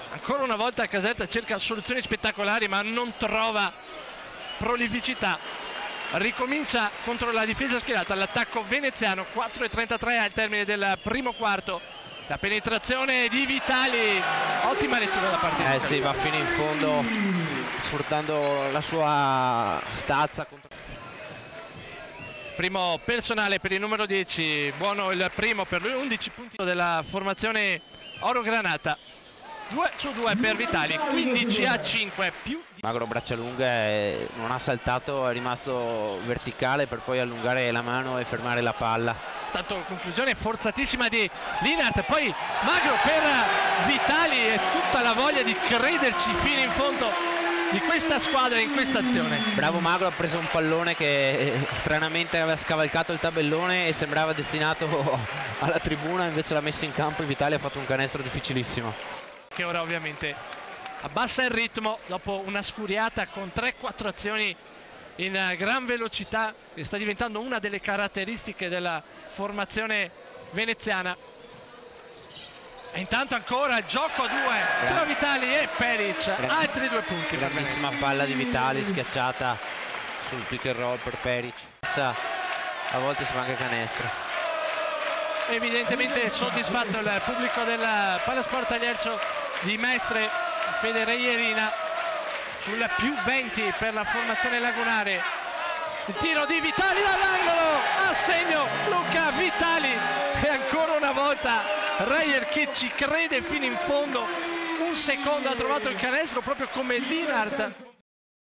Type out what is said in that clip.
Ancora una volta Caserta cerca soluzioni spettacolari ma non trova prolificità. Ricomincia contro la difesa schierata l'attacco veneziano. 4:33 al termine del primo quarto. La penetrazione di Vitali, ottima lettura da parte di sì, va fino in fondo sfruttando la sua stazza. Primo personale per il numero 10, buono il primo per lui, 11 punti della formazione Oro Granata. 2 su 2 per Vitali, 15-5 più. Magro braccia lunghe, non ha saltato, è rimasto verticale per poi allungare la mano e fermare la palla. Tanto conclusione forzatissima di Linart, poi Magro per Vitali e tutta la voglia di crederci fino in fondo di questa squadra in questa azione. Bravo Magro, ha preso un pallone che stranamente aveva scavalcato il tabellone e sembrava destinato alla tribuna, invece l'ha messo in campo e Vitali ha fatto un canestro difficilissimo. Che ora ovviamente abbassa il ritmo dopo una sfuriata con 3-4 azioni in gran velocità, che sta diventando una delle caratteristiche della formazione veneziana. E intanto ancora il gioco a due tra Vitali e Peric, altri 2 punti. Grandissima palla di Vitali schiacciata sul pick and roll per Peric. A volte si fa anche canestro. Evidentemente soddisfatto il pubblico del Palasport Tagliercio di Mestre, Fede Reierina sul più 20 per la formazione lagunare. Il tiro di Vitali dall'angolo, a segno Luca Vitali, e ancora una volta Reier che ci crede fino in fondo. Un secondo ha trovato il canestro proprio come Linart.